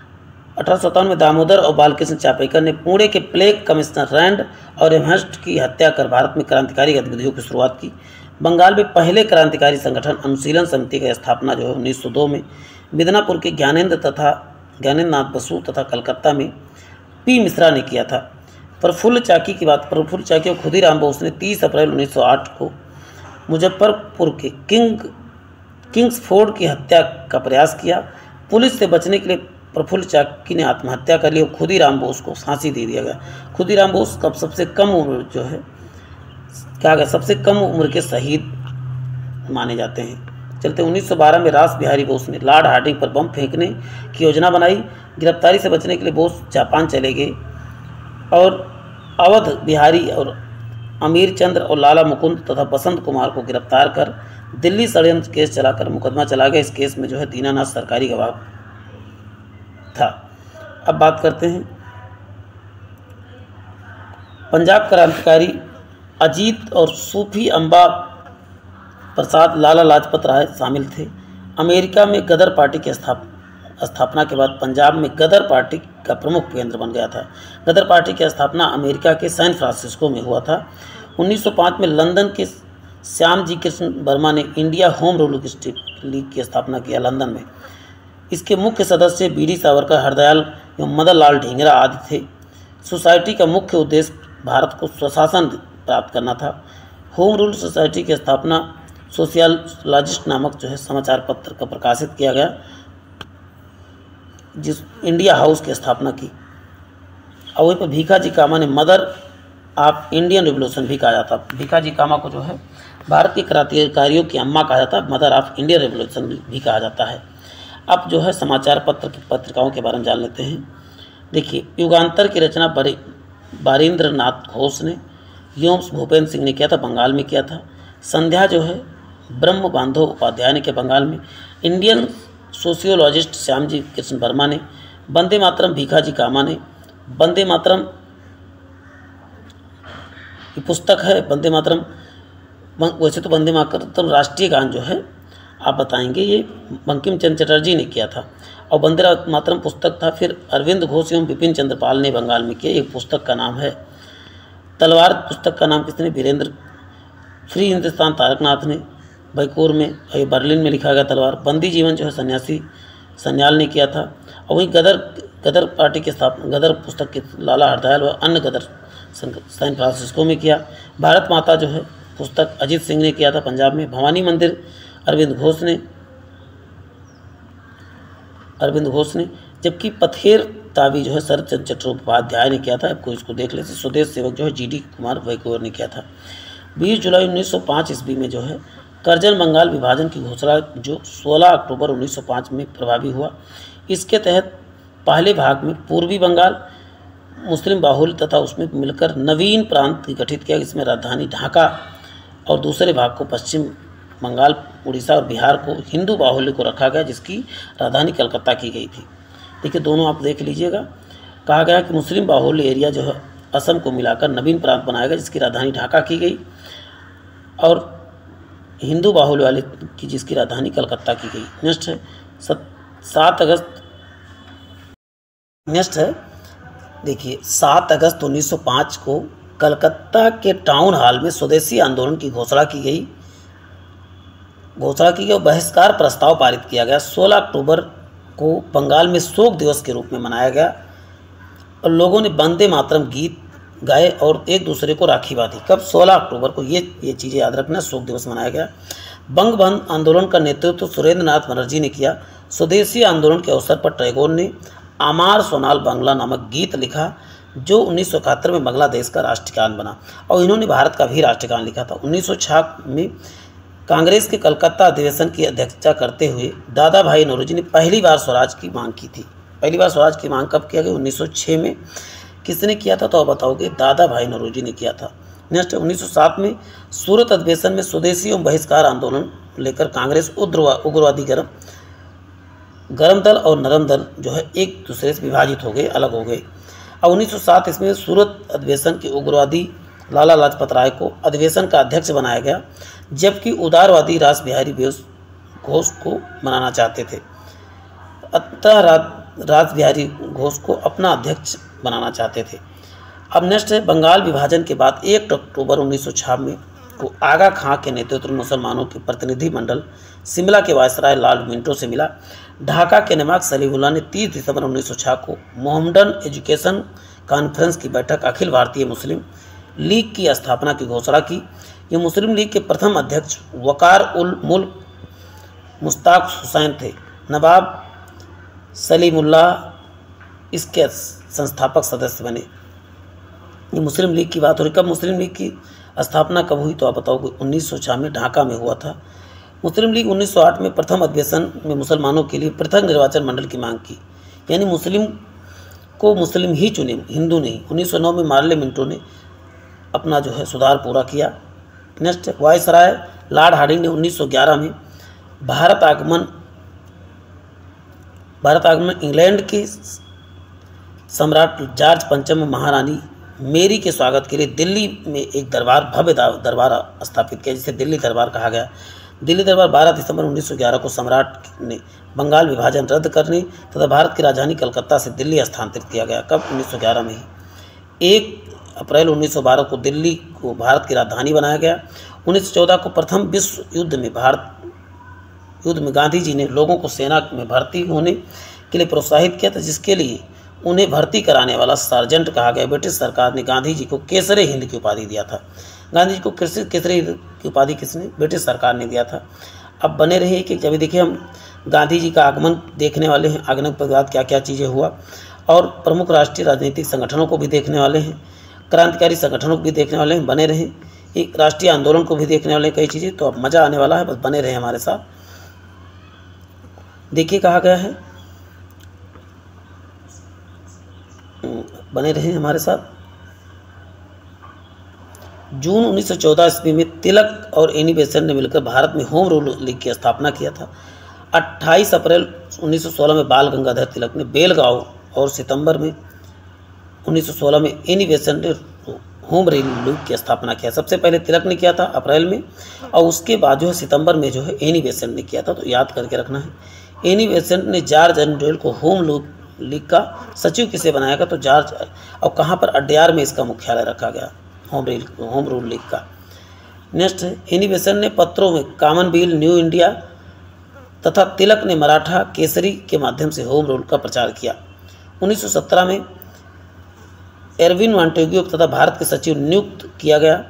अठारह सौ सत्तावन में दामोदर और बालकृष्ण चापेकर ने पुणे के प्लेग कमिश्नर रैंड और एमहर्स्ट की हत्या कर भारत में क्रांतिकारी गतिविधियों की शुरुआत की। बंगाल में पहले क्रांतिकारी संगठन अनुशीलन समिति की स्थापना जो है उन्नीस सौ दो में मिदनापुर के ज्ञानेंद्र तथा ज्ञानेंद्र नाथ बसु तथा कलकत्ता में पी मिश्रा ने किया था। प्रफुल्ल चाकी की बात प्रफुल्ल चाकी और खुदीराम बोस ने तीस अप्रैल उन्नीस सौ आठ को मुजफ्फरपुर के किंग किंग्सफोर्ड की हत्या का प्रयास किया। पुलिस से बचने के लिए प्रफुल्ल चाकी ने आत्महत्या कर ली और खुदीराम बोस को फांसी दे दिया गया। खुदीराम बोस कब सबसे कम उम्र जो है क्या गया सबसे कम उम्र के शहीद माने जाते हैं। चलते उन्नीस सौ बारह में रास बिहारी बोस ने लॉर्ड हार्डिंग पर बम फेंकने की योजना बनाई। गिरफ्तारी से बचने के लिए बोस जापान चले गए और अवध बिहारी और अमीर चंद्र और लाला मुकुंद तथा बसंत कुमार को गिरफ्तार कर दिल्ली षड्यंत्र केस चलाकर मुकदमा चला गया। इस केस में जो है दीनानाथ सरकारी गवाह था। अब बात करते हैं पंजाब क्रांतिकारी अजीत और सूफी अम्बा प्रसाद लाला लाजपत राय शामिल थे। अमेरिका में गदर पार्टी की स्थाप स्थापना के बाद पंजाब में गदर पार्टी का प्रमुख केंद्र बन गया था। गदर पार्टी की स्थापना अमेरिका के सैन फ्रांसिस्को में हुआ था। उन्नीस सौ पाँच में लंदन के श्याम जी कृष्ण वर्मा ने इंडिया होम रूल लीग की स्थापना किया लंदन में। इसके मुख्य सदस्य बी डी सावरकर, हरदयाल एवं मदन लाल ढींगरा आदि थे। सोसाइटी का मुख्य उद्देश्य भारत को स्वशासन प्राप्त करना था। होम रूल सोसाइटी की स्थापना सोशियोलॉजिस्ट नामक जो है समाचार पत्र का प्रकाशित किया गया, जिस इंडिया हाउस की स्थापना की। और वहीं पर भीखाजी कामा ने मदर ऑफ इंडियन रिवोल्यूशन भी कहा जाता। भीखाजी कामा को जो है भारत के क्रांतिकारियों की अम्मा कहा जाता है, मदर ऑफ इंडियन रिवोल्यूशन भी कहा जाता है। अब जो है समाचार पत्र की पत्रिकाओं के बारे में जान लेते हैं। देखिए युगांतर की रचना बारिंद्र नाथ घोष ने, योम्स भूपेंद्र सिंह ने किया था, बंगाल में किया था। संध्या जो है ब्रह्म बांधव उपाध्याय ने किया बंगाल में। इंडियन सोशियोलॉजिस्ट श्यामजी कृष्ण वर्मा ने। वंदे मातरम भीखाजी कामा ने। वंदे मातरम की पुस्तक है वंदे मातरम, वैसे तो वंदे मातरम राष्ट्रीय गान जो है आप बताएंगे ये बंकिम चंद्र चटर्जी ने किया था, और वंदे मातरम पुस्तक था। फिर अरविंद घोष एवं बिपिन चंद्र पाल ने बंगाल में किया। एक पुस्तक का नाम है तलवार, पुस्तक का नाम किसने? वीरेंद्र फ्री हिंदुस्तान तारकनाथ ने, बैकोर में, ये बर्लिन में लिखा गया तलवार। बंदी जीवन जो है सन्यासी सन्याल ने किया था। और वहीं गदर गदर पार्टी के स्थापना गदर पुस्तक के लाला हरदयाल व अन्य गदर सैन फ्रांसिस्को में किया। भारत माता जो है पुस्तक अजीत सिंह ने किया था पंजाब में। भवानी मंदिर अरविंद घोष ने अरविंद घोष ने जबकि पथेर तावी जो है शरद चंद्र चट्टोपाध्याय ने किया था। आपको इसको देख लेते। स्वदेश सेवक जो है जी डी कुमार बैकोर ने किया था। बीस जुलाई उन्नीस सौ पाँच ईस्वी में जो है करजन बंगाल विभाजन की घोषणा जो सोलह अक्टूबर उन्नीस सौ पाँच में प्रभावी हुआ। इसके तहत पहले भाग में पूर्वी बंगाल मुस्लिम बाहुल्य तथा उसमें मिलकर नवीन प्रांत गठित किया, इसमें राजधानी ढाका और दूसरे भाग को पश्चिम बंगाल, उड़ीसा और बिहार को हिंदू बाहुल्य को रखा गया, जिसकी राजधानी कलकत्ता की गई थी। देखिए दोनों आप देख लीजिएगा। कहा गया कि मुस्लिम बाहुल्य एरिया जो है असम को मिलाकर नवीन प्रांत बनाया गया, जिसकी राजधानी ढाका की गई, और हिंदू बाहुल्य वाले की जिसकी राजधानी कलकत्ता की गई। नेक्स्ट है सात अगस्त नेक्स्ट है देखिए सात अगस्त उन्नीस सौ पाँच को कलकत्ता के टाउन हॉल में स्वदेशी आंदोलन की घोषणा की गई घोषणा की गई और बहिष्कार प्रस्ताव पारित किया गया। सोलह अक्टूबर को बंगाल में शोक दिवस के रूप में मनाया गया और लोगों ने वंदे मातरम गीत गाए और एक दूसरे को राखी बांधी। कब? सोलह अक्टूबर को। ये ये चीज़ें याद रखना, शोक दिवस मनाया गया। बंग बंद आंदोलन का नेतृत्व सुरेंद्र नाथ बनर्जी ने किया। स्वदेशी आंदोलन के अवसर पर टैगोर ने आमार सोनाल बांग्ला नामक गीत लिखा, जो उन्नीस सौ इकहत्तर में बांग्लादेश का राष्ट्रगान बना, और इन्होंने भारत का भी राष्ट्रगान लिखा था। उन्नीस सौ छह में कांग्रेस के कलकत्ता अधिवेशन की अध्यक्षता करते हुए दादा भाई नौरोजी ने पहली बार स्वराज की मांग की थी। पहली बार स्वराज की मांग कब किया गया? उन्नीस सौ छह में। किसने किया था तो आप बताओगे? दादा भाई नौरोजी ने किया था। नेक्स्ट, उन्नीस सौ सात में सूरत अधिवेशन में स्वदेशी एवं बहिष्कार आंदोलन लेकर कांग्रेस उग्रवादी गरम गरम दल और नरम दल जो है एक दूसरे से विभाजित हो गए, अलग हो गए। और उन्नीस सौ सात इसमें सूरत अधिवेशन के उग्रवादी लाला लाजपत राय को अधिवेशन का अध्यक्ष बनाया गया, जबकि उदारवादी रास बिहारी घोष को बनाना चाहते थे। अतः रास बिहारी घोष को अपना अध्यक्ष बनाना चाहते थे। अब नेक्स्ट है बंगाल विभाजन के बाद एक अक्टूबर उन्नीस सौ छह में को आगा खां के नेतृत्व में मुसलमानों के प्रतिनिधि मंडल शिमला के वायसराय लॉर्ड मिंटो से मिला। ढाका के नवाब सलीमुल्लाह ने तीस दिसंबर उन्नीस सौ छह को मोहम्मडन एजुकेशन कॉन्फ्रेंस की बैठक अखिल भारतीय मुस्लिम लीग की स्थापना की घोषणा की। ये मुस्लिम लीग के प्रथम अध्यक्ष वकार उल मुल्क मुश्ताक हुसैन थे। नवाब सलीमुल्लाह इसके संस्थापक सदस्य बने। ये मुस्लिम लीग की बात हो रही। कब मुस्लिम लीग की स्थापना कब हुई तो आप बताओगे? उन्नीस सौ छह में ढाका में हुआ था। मुस्लिम लीग उन्नीस सौ आठ में प्रथम अधिवेशन में मुसलमानों के लिए पृथक निर्वाचन मंडल की मांग की, यानी मुस्लिम को मुस्लिम ही चुने, हिंदू नहीं। उन्नीस सौ नौ में मार्ले मिंटो ने अपना जो है सुधार पूरा किया। नेक्स्ट, वायसराय लॉर्ड हार्डिंग ने उन्नीस सौ ग्यारह में भारत आगमन भारत आगमन इंग्लैंड के सम्राट जॉर्ज पंचम महारानी मेरी के स्वागत के लिए दिल्ली में एक दरबार भव्य दरबार स्थापित किया, जिसे दिल्ली दरबार कहा गया। दिल्ली दरबार बारह दिसंबर उन्नीस सौ ग्यारह को सम्राट ने बंगाल विभाजन रद्द करने तथा भारत की राजधानी कलकत्ता से दिल्ली स्थानांतरित किया गया। कब? उन्नीस सौ ग्यारह में ही। एक अप्रैल उन्नीस सौ बारह को दिल्ली को भारत की राजधानी बनाया गया। उन्नीस सौ चौदह को प्रथम विश्व युद्ध में भारत युद्ध में गांधी जी ने लोगों को सेना में भर्ती होने के लिए प्रोत्साहित किया था, जिसके लिए उन्हें भर्ती कराने वाला सार्जेंट कहा गया। ब्रिटिश सरकार ने गांधी जी को केसरे हिंद की उपाधि दिया था। गांधी जी को केसरे हिंद की उपाधि किसने? ब्रिटिश सरकार ने दिया था। अब बने रहे कि जब देखिए हम गांधी जी का आगमन देखने वाले हैं, आगमन के बाद क्या क्या चीज़ें हुआ, और प्रमुख राष्ट्रीय राजनीतिक संगठनों को भी देखने वाले हैं, क्रांतिकारी संगठनों को भी देखने वाले हैं। बने रहें, एक राष्ट्रीय आंदोलन को भी देखने वाले हैं, कई चीज़ें। तो अब मज़ा आने वाला है, बस बने रहें हमारे साथ। देखिए कहा गया है, बने रहें हमारे साथ। जून उन्नीस सौ चौदह ईस्वी में तिलक और एनी बेसेंट ने मिलकर भारत में होम रूल लीग की स्थापना किया था। अट्ठाईस अप्रैल उन्नीस सौ सोलह में बाल गंगाधर तिलक ने बेलगांव और सितंबर में उन्नीस सौ सोलह में एनी बेसेंट ने होम रूल लीग की स्थापना किया। सबसे पहले तिलक ने किया था अप्रैल में, और उसके बाद जो है सितंबर में जो है एनी बेसेंट ने किया था। तो याद करके रखना है। एनी बेसेंट ने जॉर्ज एंड्रेल को होम लीग का सचिव किसे बनाया गया? तो जॉर्ज। और कहाँ पर? अड्यार में इसका मुख्यालय रखा गया, Home Rule Home Rule League का। नेक्स्ट है एनी बेसेंट ने पत्रों में कॉमनवेल्थ, न्यू इंडिया तथा तिलक ने मराठा केसरी के माध्यम से होम रूल का प्रचार किया। उन्नीस सौ सत्रह में एरविन मॉन्टेग्यू तथा भारत के सचिव नियुक्त किया गया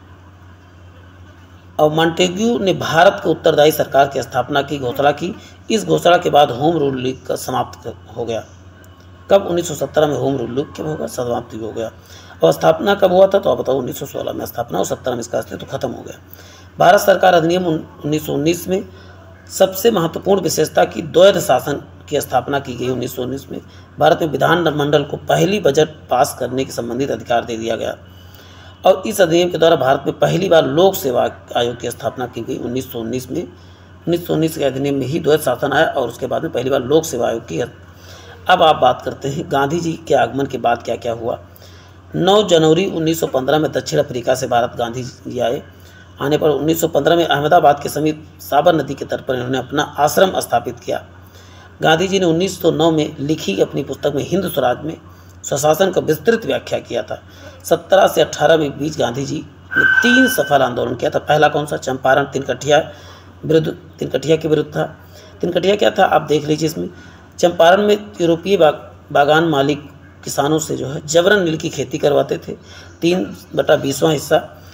और मॉन्टेग्यू ने भारत के उत्तरदायी सरकार की स्थापना की घोषणा की। इस घोषणा के बाद होम रूल लीग का समाप्त हो गया। कब? उन्नीस सौ सत्रह में होम रूल लीग कब होगा? समाप्ति हो गया। और स्थापना कब हुआ था? तो आप बताओ। उन्नीस सौ सोलह में स्थापना और सत्रह में इसका अस्तित्व तो खत्म हो गया। भारत सरकार अधिनियम उन्नीस सौ उन्नीस में सबसे महत्वपूर्ण विशेषता की द्वैध शासन की स्थापना की गई। उन्नीस सौ उन्नीस में भारत में विधानमंडल को पहली बजट पास करने के संबंधित अधिकार दे दिया गया और इस अधिनियम के द्वारा भारत में पहली बार लोक सेवा आयोग की स्थापना की गई। उन्नीस सौ उन्नीस में उन्नीस सौ उन्नीस के अधिनियम में ही द्वैध शासन आया और उसके बाद में पहली बार लोक सेवा आयोग की। अब आप बात करते हैं गांधी जी के आगमन के बाद क्या क्या हुआ। नौ जनवरी उन्नीस सौ पंद्रह में दक्षिण अफ्रीका से भारत गांधी जी आए। आने पर उन्नीस सौ पंद्रह में अहमदाबाद के समीप साबर नदी के तट पर इन्होंने अपना आश्रम स्थापित किया। गांधी जी ने उन्नीस सौ नौ में लिखी अपनी पुस्तक में हिंद स्वराज में स्वशासन का विस्तृत व्याख्या किया था। सत्रह से अठारह में बीच गांधी जी ने तीन सफल आंदोलन किया था। पहला कौन सा? चंपारण तिनकठिया विरुद्ध तिनकठिया के विरुद्ध था। तिनकठिया क्या था आप देख लीजिए। इसमें चंपारण में यूरोपीय बाग, बागान मालिक किसानों से जो है जबरन नील की खेती करवाते थे। तीन बटा बीसवां हिस्सा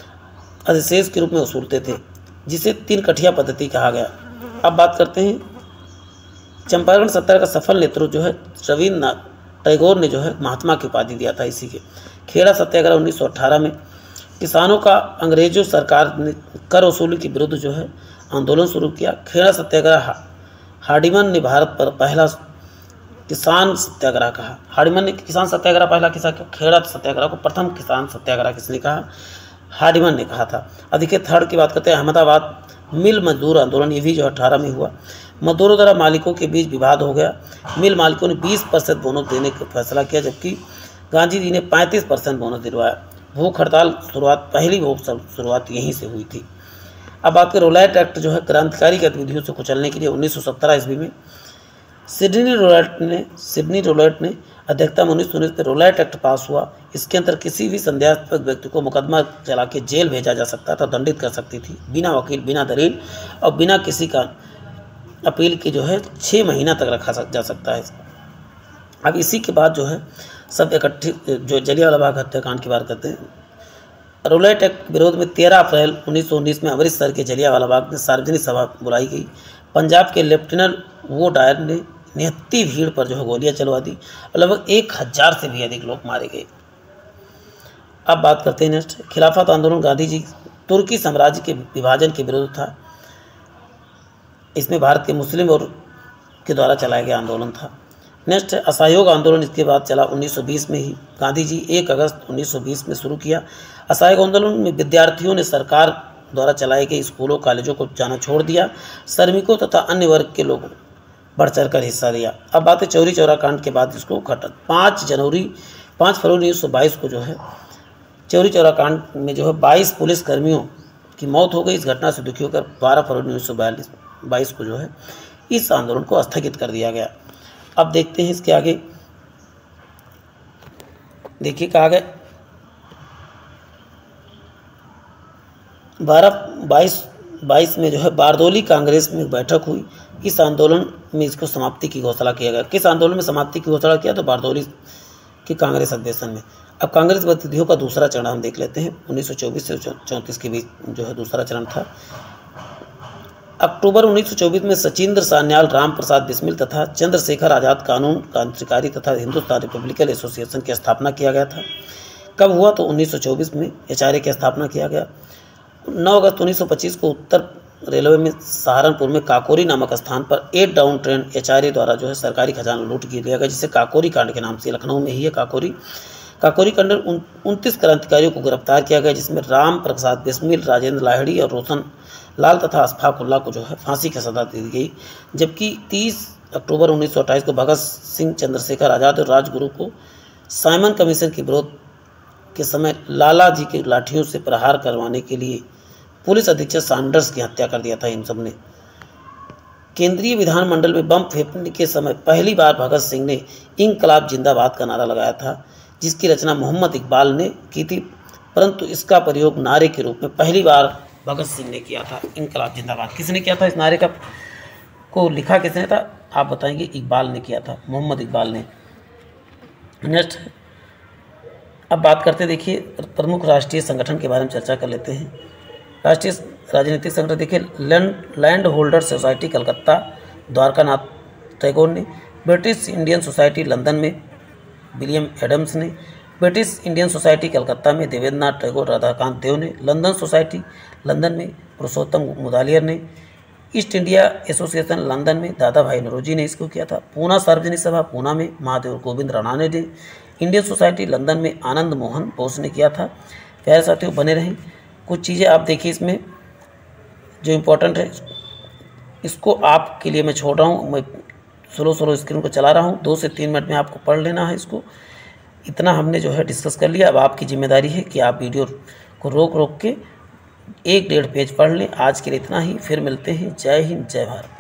अधिशेष के रूप में वसूलते थे, जिसे तिनकठिया पद्धति कहा गया। अब बात करते हैं चंपारण सत्याग्रह का सफल नेतृत्व जो है रविन्द्रनाथ टैगोर ने जो है महात्मा की उपाधि दिया था इसी के। खेड़ा सत्याग्रह उन्नीस सौ अठारह में किसानों का अंग्रेजों सरकार ने कर वसूली के विरुद्ध जो है आंदोलन शुरू किया। खेड़ा सत्याग्रह हार्डिमन ने भारत पर पहला किसान सत्याग्रह कहा। हार्डिमन ने किसान सत्याग्रह पहला किसा खेड़ा सत्याग्रह को प्रथम किसान सत्याग्रह किसने कहा? हार्डिमन ने कहा था। अधिक थर्ड की बात करते हैं अहमदाबाद मिल मजदूर आंदोलन, ये भी जो अठारह में हुआ। मजदूरों द्वारा मालिकों के बीच विवाद हो गया। मिल मालिकों ने बीस परसेंट बोनस देने का फैसला किया, जबकि गांधी जी ने पैंतीस परसेंट बोनस दिलवाया। भूख हड़ताल शुरुआत पहली भूख शुरुआत यहीं से हुई थी। अब बात करें रोलैट एक्ट जो है क्रांतिकारी गतिविधियों से कुचलने के लिए उन्नीस सौ सत्रह ईस्वी में सिडनी रोलैट ने सिडनी रोलैट ने अध्यक्षता में उन्नीस सौ उन्नीस में रोलैट एक्ट पास हुआ। इसके अंतर किसी भी संदेहास्पद व्यक्ति को मुकदमा चला के जेल भेजा जा सकता था, दंडित कर सकती थी, बिना वकील, बिना दलील और बिना किसी का अपील के जो है छः महीना तक रखा जा सकता है। अब इसी के बाद जो है सब इकट्ठे जो जलियांवाला बाग हत्याकांड की बात करते हैं। रोलैट एक्ट विरोध में तेरह अप्रैल उन्नीस सौ उन्नीस में अमृतसर के जलियांवाला बाग में सार्वजनिक सभा बुलाई गई। पंजाब के लेफ्टिनेंट वो डायर ने निहत्ती भीड़ पर जो है गोलियां चलवा दी और लगभग एक हजार से भी अधिक लोग मारे गए। अब बात करते हैं नेक्स्ट खिलाफत आंदोलन। गांधी जी तुर्की साम्राज्य के विभाजन के विरुद्ध था। इसमें भारत के मुस्लिम और के द्वारा चलाया गया आंदोलन था। नेक्स्ट है असहयोग आंदोलन। इसके बाद चला उन्नीस सौ बीस में ही। गांधी जी एक अगस्त उन्नीस सौ बीस में शुरू किया। असहयोग आंदोलन में विद्यार्थियों ने सरकार द्वारा चलाए गए स्कूलों कॉलेजों को जाना छोड़ दिया। श्रमिकों तथा अन्य वर्ग के लोगों बढ़ चढ़ कर हिस्सा लिया। अब बात है चौरी चौरा कांड के बाद इसको खत्म। पाँच जनवरी पाँच फरवरी उन्नीस सौ बाईस को जो है चौरी चौरा कांड में जो है बाईस पुलिस कर्मियों की मौत हो गई। इस घटना से दुखी होकर बारह फरवरी उन्नीस सौ बयालीस बाईस को जो है इस आंदोलन को स्थगित कर दिया गया। अब देखते हैं इसके आगे। देखिए कहा गया बारह बाईस बाईस में जो है बारदोली कांग्रेस में बैठक हुई। इस आंदोलन में इसको समाप्ति की घोषणा किया गया। किस आंदोलन में समाप्ति की घोषणा किया? तो बारदोली की कांग्रेस अधिवेशन में। अब कांग्रेस गतिविधियों का दूसरा चरण हम देख लेते हैं। उन्नीस सौ चौबीस से चौंतीस के बीच जो है दूसरा चरण था। अक्टूबर उन्नीस सौ चौबीस में सचिंद्र सान्याल, राम प्रसाद बिस्मिल तथा चंद्रशेखर आज़ाद कानून क्रांतिकारी तथा हिंदुस्तान रिपब्लिकन एसोसिएशन की स्थापना किया गया था। कब हुआ? तो उन्नीस सौ चौबीस में एच आर ए की स्थापना किया गया। नौ अगस्त उन्नीस सौ पच्चीस को उत्तर रेलवे में सहारनपुर में काकोरी नामक स्थान पर eight down train H R A द्वारा जो है सरकारी खजाना लूट किया गया, जिसे काकोरी कांड के नाम से लखनऊ में ही है काकोरी काकोरी कांड में उनतीस क्रांतिकारियों को गिरफ्तार किया गया, जिसमें राम प्रसाद बिस्मिल, राजेंद्र लाहिड़ी और रोशन लाल तथा अशफाक उल्लाह को जो है फांसी की सजा दी गई। जबकि तीस अक्टूबर उन्नीस सौ अट्ठाईस को भगत सिंह, चंद्रशेखर आज़ाद और राजगुरु को साइमन कमीशन के विरोध के समय लाला जी के लाठियों से प्रहार करवाने के लिए पुलिस अधीक्षक सैंडर्स की हत्या कर दिया था इन सब ने। केंद्रीय विधानमंडल में बम फेंकने के समय पहली बार भगत सिंह ने इंकलाब जिंदाबाद का नारा लगाया था, जिसकी रचना मोहम्मद इकबाल ने की थी, परंतु इसका प्रयोग नारे के रूप में पहली बार भगत सिंह ने किया था। इंकलाब जिंदाबाद किसने किया था? इस नारे का को लिखा किसने था? आप बताएंगे इकबाल ने किया था, मोहम्मद इकबाल ने। नेक्स्ट अब बात करते, देखिए प्रमुख राष्ट्रीय संगठन के बारे में चर्चा कर लेते हैं। राष्ट्रीय राजनीतिक संगठन देखिए, Land Land Holder Society Calcutta Dwarkanath Tagore ने, ब्रिटिश इंडियन सोसाइटी लंदन में विलियम एडम्स ने, ब्रिटिश इंडियन सोसाइटी कलकत्ता में देवेंद्रनाथ टैगोर राधाकांत देव ने, लंदन सोसाइटी लंदन में पुरुषोत्तम मुदालियर ने, ईस्ट इंडिया एसोसिएशन लंदन में दादा भाई नौरोजी ने इसको किया था, पूना सार्वजनिक सभा पूना में महादेव गोविंद राणाने ने, इंडियन सोसाइटी लंदन में आनंद मोहन बोस ने किया था। प्यारे साथियों बने रहें, कुछ चीज़ें आप देखिए इसमें जो इम्पोर्टेंट है, इसको आपके लिए मैं छोड़ रहा हूँ, मैं स्लो स्लो स्क्रीन को चला रहा हूँ, दो से तीन मिनट में आपको पढ़ लेना है इसको। इतना हमने जो है डिस्कस कर लिया। अब आपकी जिम्मेदारी है कि आप वीडियो को रोक रोक के एक डेढ़ पेज पढ़ लें। आज के लिए इतना ही, फिर मिलते हैं। जय हिंद, जय भारत।